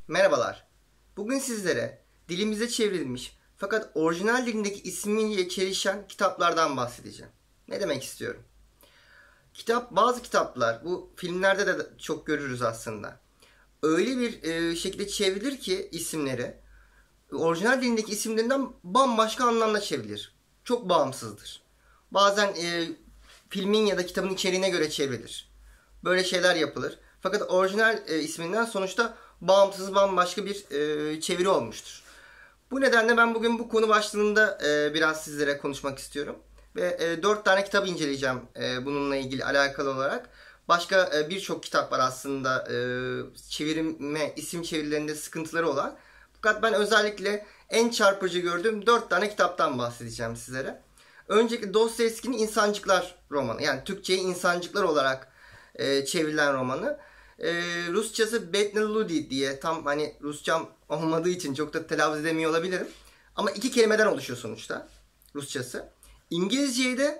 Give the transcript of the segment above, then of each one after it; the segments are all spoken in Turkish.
Merhabalar. Bugün sizlere dilimize çevrilmiş fakat orijinal dilindeki ismiyle çelişen kitaplardan bahsedeceğim. Ne demek istiyorum? Bazı kitaplar, bu filmlerde de çok görürüz aslında. Öyle bir şekilde çevrilir ki isimleri, orijinal dilindeki isimlerinden bambaşka anlamda çevrilir. Çok bağımsızdır. Bazen filmin ya da kitabın içeriğine göre çevrilir. Böyle şeyler yapılır. Fakat orijinal isminden sonuçta bağımsız bambaşka bir çeviri olmuştur. Bu nedenle ben bugün bu konu başlığında biraz sizlere konuşmak istiyorum. Ve 4 tane kitap inceleyeceğim bununla ilgili alakalı olarak. Başka birçok kitap var aslında isim çevirilerinde sıkıntıları olan. Fakat ben özellikle en çarpıcı gördüğüm 4 tane kitaptan bahsedeceğim sizlere. Öncelikle Dostoyevski'nin İnsancıklar romanı. Yani Türkçe'ye İnsancıklar olarak çevrilen romanı. Rusçası Bedneludi diye, tam hani Rusçam olmadığı için çok da telaffuz edemiyor olabilirim. Ama 2 kelimeden oluşuyor sonuçta Rusçası. İngilizce'ye de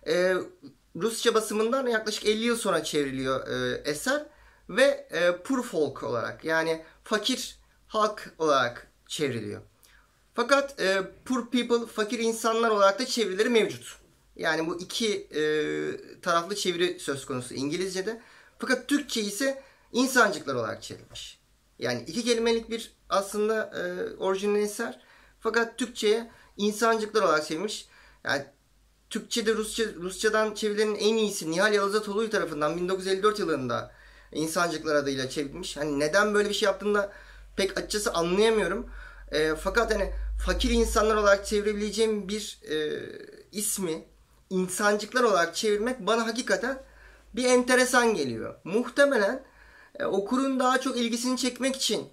Rusça basımından yaklaşık 50 yıl sonra çevriliyor eser. Ve poor folk olarak, yani fakir halk olarak çevriliyor. Fakat poor people, fakir insanlar olarak da çevirileri mevcut. Yani bu iki taraflı çeviri söz konusu İngilizce'de. Fakat Türkçe ise insancıklar olarak çevrilmiş. Yani 2 kelimelik bir aslında orijinal eser. Fakat Türkçe'ye insancıklar olarak çevrilmiş. Yani Türkçe'de Rusçadan çevirilerin en iyisi Nihal Yalızatoğlu tarafından 1954 yılında İnsancıklar adıyla çevrilmiş. Hani neden böyle bir şey yaptığında pek açıkçası anlayamıyorum. Fakat hani fakir insanlar olarak çevirebileceğim bir ismi insancıklar olarak çevirmek bana hakikaten bir enteresan geliyor. Muhtemelen okurun daha çok ilgisini çekmek için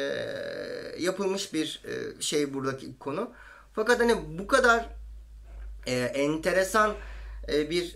yapılmış bir şey buradaki konu. Fakat hani bu kadar enteresan bir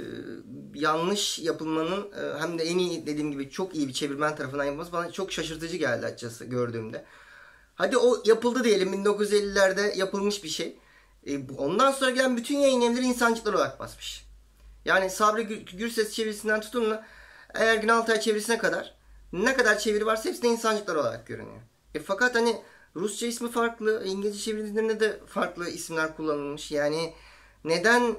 yanlış yapılmanın hem de en iyi, dediğim gibi çok iyi bir çevirmen tarafından yapılması bana çok şaşırtıcı geldi açıkçası gördüğümde. Hadi o yapıldı diyelim, 1950'lerde yapılmış bir şey. Ondan sonra gelen bütün yayın evleri insancıklar olarak basmış. Yani Sabri Gürses çevirisinden tutun da Ergin Altay çevirisine kadar ne kadar çeviri varsa hepsinde insancıklar olarak görünüyor. Fakat hani Rusça ismi farklı, İngilizce çevirilerinde de farklı isimler kullanılmış. Yani neden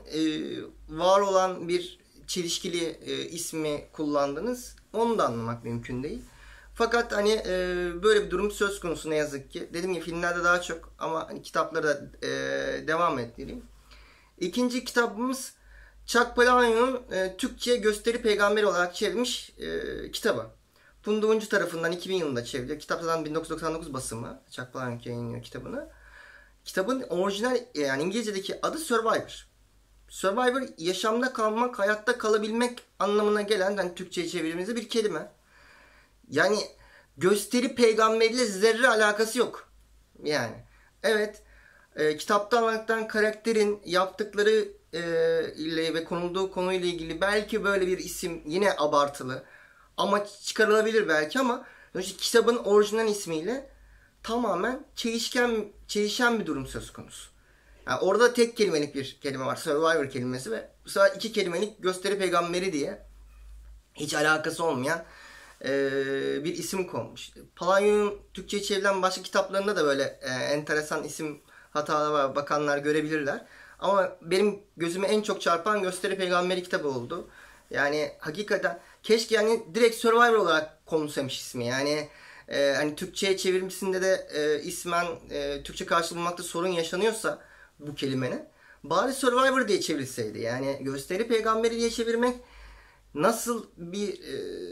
var olan bir çelişkili ismi kullandınız, onu da anlamak mümkün değil. Fakat hani böyle bir durum söz konusu ne yazık ki. Dediğim gibi filmlerde daha çok, ama hani kitaplara da devam ettireyim. İkinci kitabımız Chuck Palahniuk'un Türkçe Gösteri Peygamberi olarak çevrilmiş kitabı. Funda Uncu tarafından 2000 yılında çevriliyor. Kitap zaten 1999 basımı. Chuck Palahniuk yayınlıyor kitabını. Kitabın orijinal, yani İngilizce'deki adı Survivor. Survivor, yaşamda kalmak, hayatta kalabilmek anlamına gelen, yani Türkçe'ye çevirdiğimizde bir kelime. Yani gösteri peygamberiyle zerre alakası yok. Yani evet, kitapta anlatılan karakterin yaptıkları ile ve konulduğu konuyla ilgili belki böyle bir isim yine abartılı ama çıkarılabilir belki, ama işte kitabın orijinal ismiyle tamamen çelişen bir durum söz konusu. Yani orada tek kelimelik bir kelime var, Survivor kelimesi, ve bu sefer 2 kelimelik gösteri peygamberi diye hiç alakası olmayan bir isim konmuş. Palahniuk'un Türkçe'ye çevrilen başka kitaplarında da böyle enteresan isim hataları var, bakanlar görebilirler. Ama benim gözüme en çok çarpan Gösteri Peygamberi kitabı oldu. Yani hakikaten keşke yani direkt Survivor olarak konulsaymış ismi. Yani hani Türkçe'ye çevirmesinde de ismen Türkçe karşılığı bulmakta sorun yaşanıyorsa bu kelimenin, bari Survivor diye çevrilseydi. Yani Gösteri Peygamberi diye çevirmek nasıl bir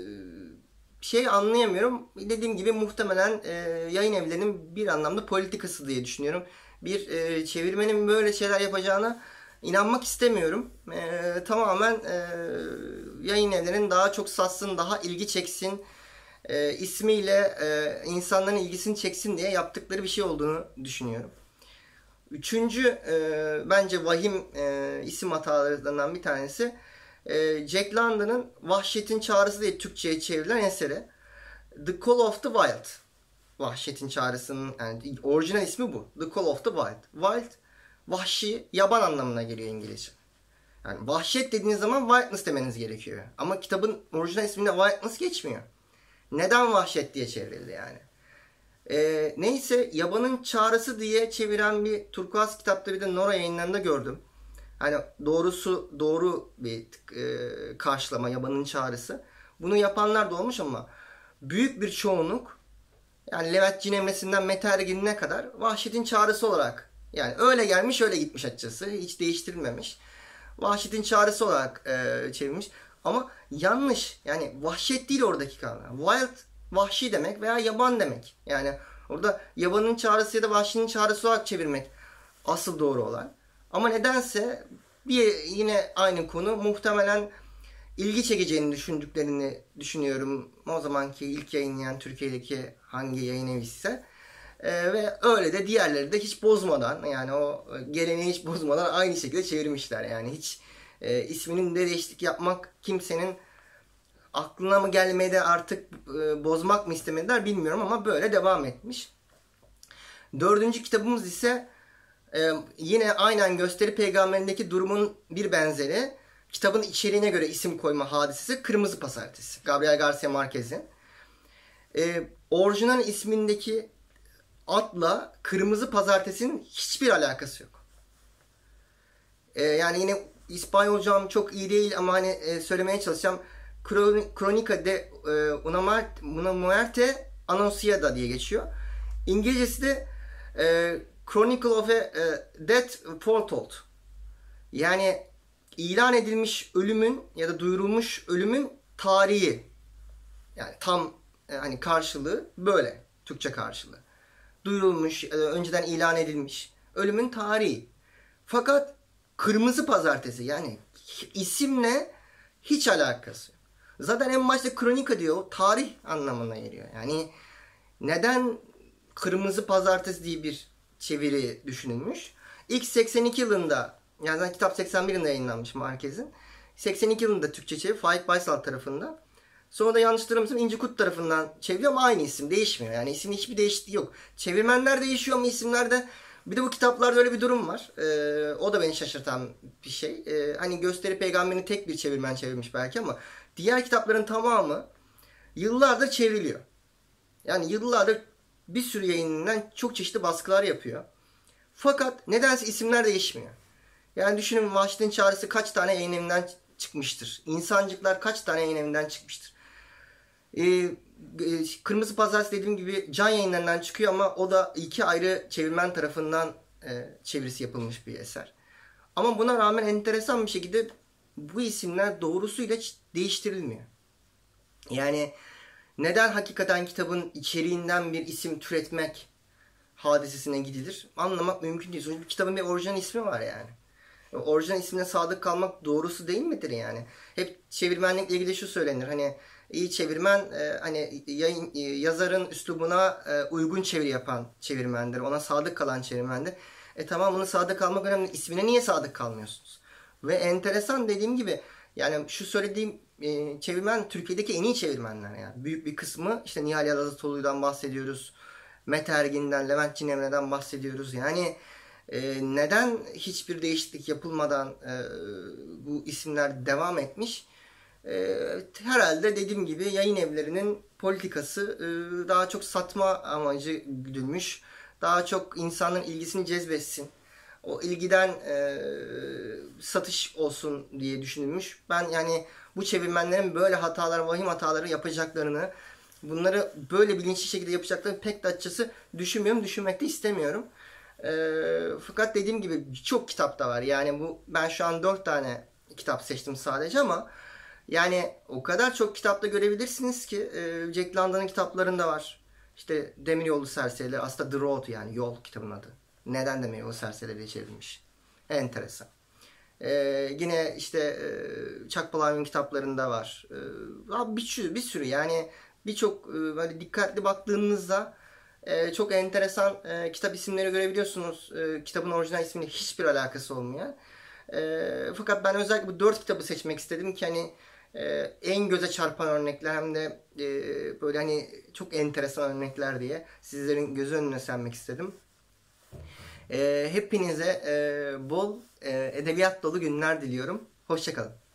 şey anlayamıyorum. Dediğim gibi muhtemelen yayın evlerinin bir anlamda politikası diye düşünüyorum. Bir çevirmenin böyle şeyler yapacağına inanmak istemiyorum. Tamamen yayın evlerinin daha çok satsın, daha ilgi çeksin, ismiyle insanların ilgisini çeksin diye yaptıkları bir şey olduğunu düşünüyorum. Üçüncü bence vahim isim hatalarından bir tanesi, Jack London'ın Vahşetin Çağrısı diye Türkçe'ye çevrilen eseri. The Call of the Wild. Vahşetin Çağrısı'nın yani orijinal ismi bu. The Call of the Wild. Wild, vahşi, yaban anlamına geliyor İngilizce. Yani vahşet dediğiniz zaman wildness demeniz gerekiyor. Ama kitabın orijinal isminde wildness geçmiyor. Neden vahşet diye çevrildi yani? Neyse, Yabanın Çağrısı diye çeviren bir turkuaz kitapta bir de Nora Yayınları'nda gördüm. Hani doğrusu doğru bir karşılama, Yabanın Çağrısı. Bunu yapanlar da olmuş ama büyük bir çoğunluk, yani Levent Cinemresi'nden Mete Ergen'ine kadar Vahşet'in Çağrısı olarak, yani öyle gelmiş öyle gitmiş açıkçası. Hiç değiştirilmemiş. Vahşet'in Çağrısı olarak çevirmiş. Ama yanlış. Yani vahşet değil oradaki kavram. Wild, vahşi demek veya yaban demek. Yani orada yabanın çağrısı ya da vahşinin çağrısı olarak çevirmek asıl doğru olan. Ama nedense yine aynı konu, muhtemelen ilgi çekeceğini düşündüklerini düşünüyorum. O zamanki ilk yayınlayan Türkiye'deki hangi yayın evi ise. Ve öyle de diğerleri de hiç bozmadan, yani o geleneği hiç bozmadan aynı şekilde çevirmişler. Yani hiç isminin de değişiklik yapmak kimsenin aklına mı gelmedi, artık bozmak mı istemediler bilmiyorum ama böyle devam etmiş. Dördüncü kitabımız ise yine aynen Gösteri Peygamberindeki durumun bir benzeri. Kitabın içeriğine göre isim koyma hadisesi Kırmızı Pazartesi. Gabriel Garcia Marquez'in. Orijinal ismindeki adla Kırmızı Pazartesi'nin hiçbir alakası yok. Yani yine İspanyolcam çok iyi değil ama hani söylemeye çalışacağım. Cronica de una muerte anunciada diye geçiyor. İngilizcesi de Chronicle of a Death Foretold. Yani ilan edilmiş ölümün ya da duyurulmuş ölümün tarihi. Yani tam hani karşılığı böyle. Türkçe karşılığı. Duyurulmuş, önceden ilan edilmiş ölümün tarihi. Fakat Kırmızı Pazartesi, yani isimle hiç alakası yok. Zaten en başta kronika diyor, tarih anlamına geliyor. Yani neden Kırmızı Pazartesi diye bir çeviri düşünülmüş? İlk 82 yılında, yani kitap 81 yılında yayınlanmış Marquez'in. 82 yılında Türkçe çeviri Faik Baysal tarafından. Sonra da yanlış hatırlamıyorsam İnci Kurt tarafından çeviriyor ama aynı isim, değişmiyor. Yani isim hiçbir değişikliği yok. Çevirmenler değişiyor ama isimlerde. Bir de bu kitaplarda öyle bir durum var. O da beni şaşırtan bir şey. Hani Gösteri Peygamberini tek bir çevirmen çevirmiş belki ama diğer kitapların tamamı yıllardır çevriliyor. Yani yıllardır bir sürü yayınından çok çeşitli baskılar yapıyor. Fakat nedense isimler değişmiyor. Yani düşünün, Vahşet'in Çağrısı kaç tane yayın evinden çıkmıştır? İnsancıklar kaç tane yayın evinden çıkmıştır? Kırmızı Pazartesi dediğim gibi Can Yayınları'ndan çıkıyor ama o da iki ayrı çevirmen tarafından çevirisi yapılmış bir eser. Ama buna rağmen enteresan bir şekilde bu isimler doğrusuyla değiştirilmiyor. Yani neden hakikaten kitabın içeriğinden bir isim türetmek hadisesine gidilir? Anlamak mümkün değil. Sonuçta kitabın bir orijinal ismi var yani. Orijinal ismine sadık kalmak doğrusu değil midir yani? Hep çevirmenlikle ilgili şu söylenir. Hani iyi çevirmen hani yazarın üslubuna uygun çeviri yapan çevirmendir. Ona sadık kalan çevirmendir. Tamam, ona sadık kalmak önemli. İsmine niye sadık kalmıyorsunuz? Ve enteresan, dediğim gibi, yani şu söylediğim çevirmen Türkiye'deki en iyi çevirmenler yani. Büyük bir kısmı, işte Nihal Yazıtoğlu'dan bahsediyoruz. Mete Ergin'den, Levent Cinemre'den bahsediyoruz. Yani neden hiçbir değişiklik yapılmadan bu isimler devam etmiş? Herhalde dediğim gibi yayın evlerinin politikası daha çok satma amacı güdülmüş. Daha çok insanın ilgisini cezbetsin. O ilgiden satış olsun diye düşünülmüş. Ben yani bu çevirmenlerin böyle hatalar, vahim hataları yapacaklarını, bunları böyle bilinçli şekilde yapacaklarını pek de açıkçası düşünmüyorum, düşünmek de istemiyorum. Fakat dediğim gibi birçok kitap da var. Yani ben şu an 4 tane kitap seçtim sadece ama yani o kadar çok kitapta görebilirsiniz ki Jack London'ın kitaplarında var. İşte Demiryolu Serserileri, aslında The Road, yani Yol kitabın adı. Neden Demiryolu Serserileri diye çevrilmiş. Enteresan. Yine işte Chuck Palahniuk'un kitaplarında var. Bir sürü yani birçok böyle dikkatli baktığınızda çok enteresan kitap isimleri görebiliyorsunuz. Kitabın orijinal ismiyle hiçbir alakası olmayan. Fakat ben özellikle bu 4 kitabı seçmek istedim ki hani en göze çarpan örnekler, hem de böyle hani çok enteresan örnekler diye sizlerin göz önüne sermek istedim. Hepinize bol edebiyat dolu günler diliyorum. Hoşça kalın.